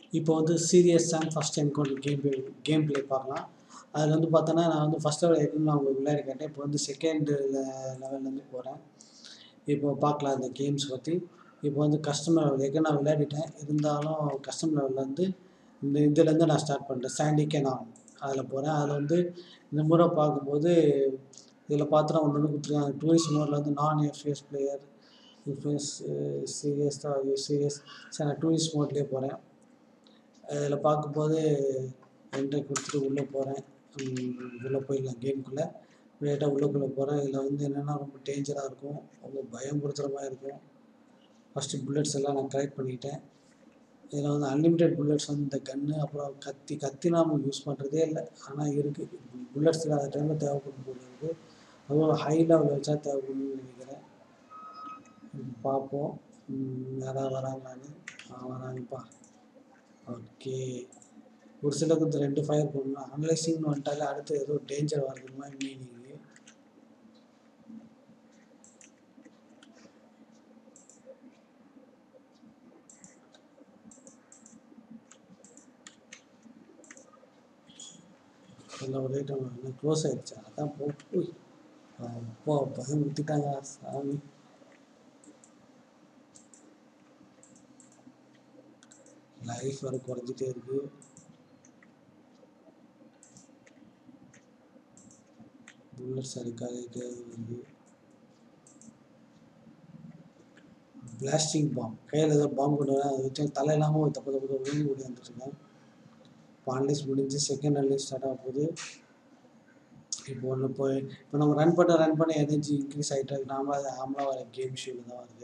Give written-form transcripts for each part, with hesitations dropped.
இப்போ வந்து serious and first encounter game play பார்க்கலாம். அதில் வந்து பார்த்தோன்னா, நான் வந்து ஃபஸ்ட் லெவல் ஏற்கனவே நான் உங்களுக்கு விளையாடி காட்டேன். இப்போ வந்து செகண்ட் லெவல்லேருந்து போகிறேன். இப்போ பார்க்கலாம் இந்த கேம்ஸ் பற்றி. இப்போ வந்து கஸ்டமர் லெவல் ஏற்கனவே நான் விளையாடிட்டேன். இருந்தாலும் கஸ்டமர் லெவலில் வந்து இதுலேருந்து நான் ஸ்டார்ட் பண்ணுறேன். சாண்டி கெனான் அதில் போகிறேன். அதில் வந்து இந்த முறை பார்க்கும்போது இதில் பார்த்தோன்னா ஒன்று ஒன்று கொடுத்துருக்காங்க. டூரிஸ்ட் மோடில் வந்து நான் எஃப்எஸ் பிளேயர், எஃப்எஸ் சீரியஸ் தான் சீரியஸ். சரி நான் டூரிஸ்ட் மோட்லேயே போகிறேன். அதில் பார்க்கும்போது என்ட்ரி கொடுத்துட்டு உள்ளே போகிறேன். உள்ளே போயிடலாம் கேமுக்குள்ளே. லேட்டாக உள்ளுக்குள்ளே போகிறேன். இதில் வந்து என்னென்னா ரொம்ப டேஞ்சராக இருக்கும். ரொம்ப பயம்படுத்துகிற மாதிரி இருக்கும். ஃபஸ்ட்டு புல்லட்ஸ் எல்லாம் நான் கலெக்ட் பண்ணிக்கிட்டேன். இதில் வந்து அன்லிமிட்டெட் புல்லட்ஸ் வந்து இந்த கன்று, அப்புறம் கத்தி நம்ம யூஸ் பண்ணுறதே இல்லை. ஆனால் இருக்குது புல்லட்ஸ் இல்லாத டைமில் தேவைப்படும் போது இருக்குது. அதுவும் ஹை லெவலில் வச்சா தேவைப்படும்னு நினைக்கிறேன். பார்ப்போம் யாராவது வராங்களான்னு. வராங்கப்பா. ஓகே, ஒரு சிலருக்கு இந்த 2 ஃபயர் பண்ணணும். அனலைசிங்னு வந்துட்டாலே அடுத்து ஏதோ டேஞ்சர் வர்றது மாதிரி மீனிங்கு. எல்லாம் ஒரே டைம் என்ன க்ளோஸ் ஆகிடுச்சா? அதான் போய் அப்போ பசங்க விட்டுட்டாங்க சாமி. லைஃப் வர குறைஞ்சிட்டே இருக்கு. புல்லட்ஸ் அடிக்காதே வருது. பிளாஸ்டிங் பாம் கையில் ஏதோ பாம்பு கொண்டு வரேன். அதை வச்சு தலை இல்லாமல் தப்பு விழுந்து ஓடி வந்துட்டுருக்கேன். இப்போ அன்லைஸ் முடிஞ்சு செகண்ட் அன்லைஸ் ஸ்டார்ட் ஆக போகுது. இப்போ ஒன்று இப்போ நம்ம ரன் பண்ண எனர்ஜி இன்க்ரீஸ் ஆகிட்டு இருக்கு. நாமளாக வர கேம் ஷூவில் தான் வருது.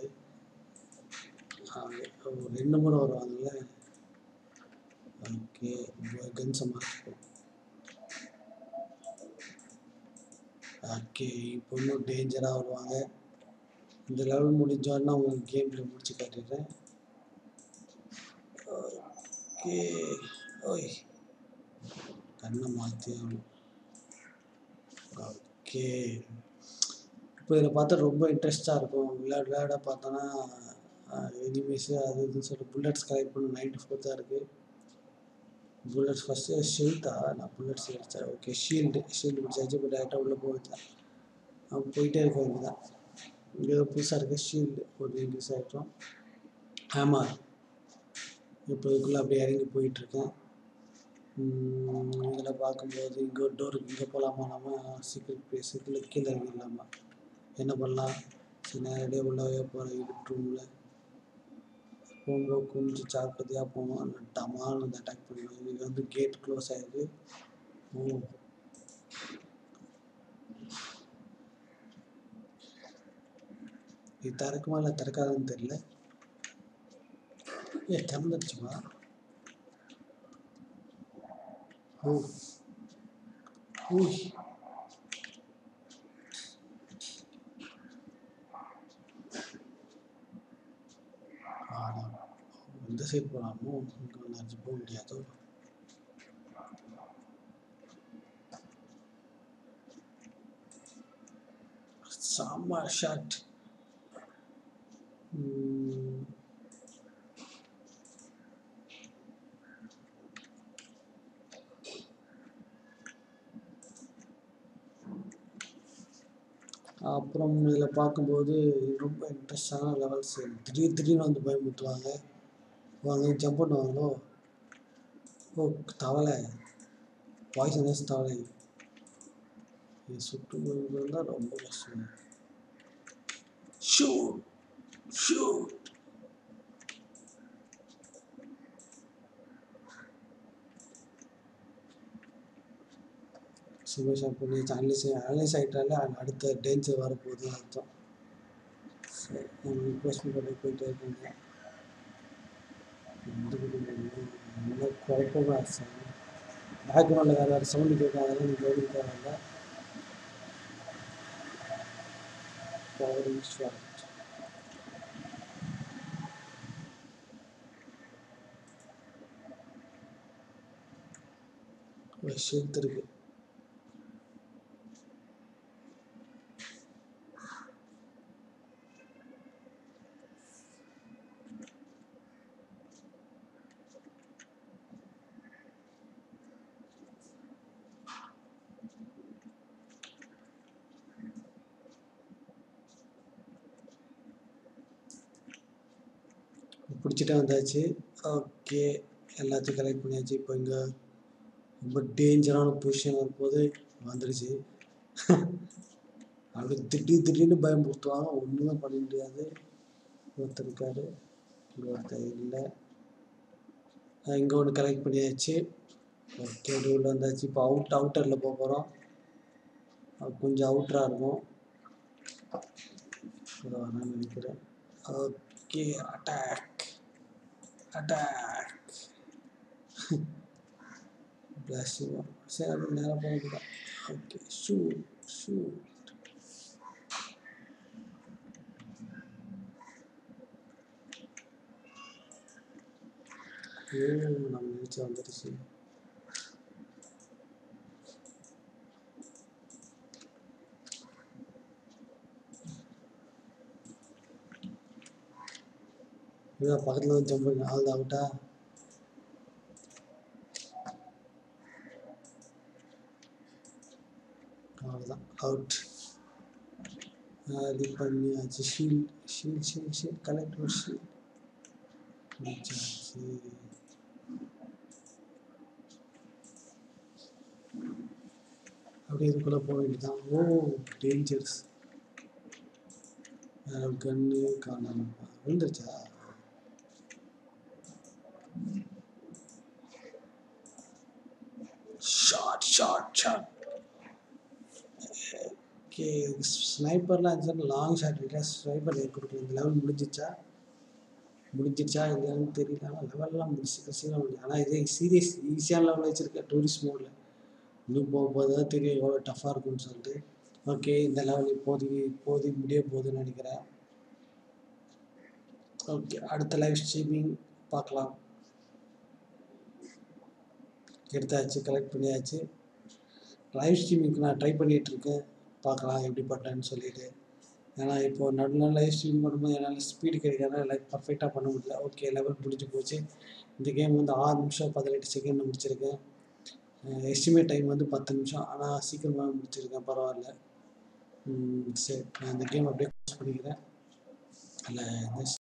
2 முறை வருவாங்கல்ல. ஓகே, கன்ஸை மாற்றிப்போம். ஓகே, இப்போ இன்னும் டேஞ்சராக வருவாங்க. இந்த லெவல் முடிஞ்சோன்னா உங்களுக்கு கேமில் முடிச்சு காட்டிடுறேன். ஓகே, ஓய் கண்ணை மாற்றி ஆகணும். ஓகே, இப்போ இதில் பார்த்தா ரொம்ப இன்ட்ரெஸ்ட்டாக இருக்கும். விளையாட பார்த்தோன்னா எனிமீஸு அது இதுன்னு சொல்லிட்டு புல்லட்ஸ் கலெக்ட் பண்ண 94 தான் இருக்குது. புல்லட்ஸ் ஃபஸ்ட்டு ஷீல்டா நான் புல்லட்ஸ் அடித்தேன். ஓகே, ஷீல்டு பிடிச்சாச்சு. இப்போ டேரெக்டாக உள்ளே போயிட்டேன். அவன் போயிட்டே இருக்க வேண்டியதான். இங்கே ஏதோ புதுசாக இருக்குது. ஷீல்டு ஒரு இன்க்ரீஸ் ஆகிட்டோம். ஆமாம், இப்போ இதுக்குள்ளே அப்படியே இறங்கி போயிட்டுருக்கேன். இதில் பார்க்கும்போது இங்கே ஒரு டோருக்கு இங்கே போகலாமா? நம்ம சீக்ரெட் பிளேஸுக்குள்ளே கீழே இறங்கிடலாமா? என்ன பண்ணலாம்? சரி நேரடியாக உள்ளவே போகிறேன். இருட்டு ரூமில் போகும்போது கொஞ்சம் ஜாக்கிரதையாக போகணும். அந்த டமால் வந்து அட்டாக் பண்ணுவோம். இன்றைக்கி வந்து கேட் க்ளோஸ் ஆகிருக்கு. இது திறக்குமா இல்லை திறக்காதுன்னு தெரியல. திறந்துடுச்சுமா? ஊய் இந்த சைடு போகலாமோ? இங்கே ஒன்று போக முடியாதோ? செம்ம ஷாட். அப்புறம் இதில் பார்க்கும்போது ரொம்ப இன்ட்ரெஸ்டான லெவல்ஸ். திடீர்னு வந்து பயமுறுத்துவாங்க. வாங்க ஜம்ப் பண்ணுவாங்களோ. தவளை, பாய்சனஸ் தவளை. இது சுட்டு தான் ரொம்ப கஷ்டம். Shoot shoot. சுமேஷ் பண்ணி அனலைஸ் ஆகிட்டாலே அடுத்த டேஞ்சர் வரப்போகுதுன்னு அர்த்தம். சரி, நம்ம ரிக்வெஸ்ட் பண்ணி போயிட்டே இருக்கீங்க. என்ன குழப்பமாக சார். பேக்ரவுண்டில் வேறு சவுண்டு கேட்கும். அதெல்லாம் நீங்கள் கவனிக்க தேவையில்லை. Powering shot. ஒரு ஷெல்த் இருக்குது. முடிச்சுட்டே வந்தாச்சு. ஓகே, எல்லாத்தையும் கலெக்ட் பண்ணியாச்சு. இப்போ இங்கே ரொம்ப டேஞ்சரான பொசிஷன் வரும்போது வந்துடுச்சு. அப்படி திடீர்னு பயமுறுத்துவாங்க, ஒன்றுமே பண்ண முடியாது. ஒருத்தர் இருக்காரு, இங்கே ஒருத்தர் இல்லை. இங்கே ஒன்று கலெக்ட் பண்ணியாச்சு. ஓகே, உள்ள வந்தாச்சு. இப்போ அவுட்டரில் போக போகிறோம். கொஞ்சம் அவுட்டராக இருக்கும், நான் நினைக்கிறேன். Okay, attack blasting. சரி, அப்படி நேராக போக வேண்டியதான். Okay, shoot. நம்ம நினச்சி வந்துடுச்சு. இதான் பக்கத்தில் வந்து ஜம்ப் பண்ணி ஆள் அவுட்டா. அவ்வளோதான், அவுட். இது பண்ணியாச்சு. ஷீல்ட் கலெக்ட் ஒரு ஷீல்ட் முடிச்சாச்சு. அப்படியே இதுக்குள்ளே போக வேண்டியதான். ஓ, டேஞ்சர்ஸ். கன்னு காணாம விழுந்துருச்சா? ஷாட். ஓகே, ஸ்னைப்பர்லாம் இருந்துச்சு. லாங் ஷாட் இல்லை, ஸ்னைப்பர் கொடுக்கல. இந்த லெவல் முடிஞ்சிடுச்சா இல்லையான்னு தெரியல. ஆனால் லெவல்லாம் முடிச்சு கடைசியாக முடியும். ஆனால் இதே சீரியஸ் ஈஸியான லெவலில் வச்சுருக்கேன் டூரிஸ்ட் மோடில். இன்னும் போக தான் தெரியும் எவ்வளோ டஃப்பாக இருக்குன்னு சொல்லிட்டு. ஓகே, இந்த லெவல் இப்போதைக்கு முடிய போகுதுன்னு நினைக்கிறேன். ஓகே, அடுத்த லைவ் ஸ்ட்ரீமிங் பார்க்கலாம். எடுத்தாச்சு, கலெக்ட் பண்ணியாச்சு. லைவ் ஸ்ட்ரீமிங்க்கு நான் ட்ரை பண்ணிகிட்ருக்கேன், பார்க்கலாம் எப்படி பண்ணுறேன்னு சொல்லிட்டு. ஏன்னா இப்போது நடுநாள் லைவ் ஸ்ட்ரீம் பண்ணும்போது என்னால் ஸ்பீடு கிடைக்காத பர்ஃபெக்டாக பண்ண முடியல. ஓகே, லெவல் முடிஞ்சு போச்சு. இந்த கேம் வந்து 6 நிமிஷம் 18 செகண்ட் முடிச்சிருக்கேன். எஸ்டிமேட் டைம் வந்து 10 நிமிஷம். ஆனால் சீக்கிரமாக முடிச்சிருக்கேன், பரவாயில்ல. சரி, நான் இந்த கேம் அப்படியே க்ளோஸ் பண்ணிக்கிறேன். அதில்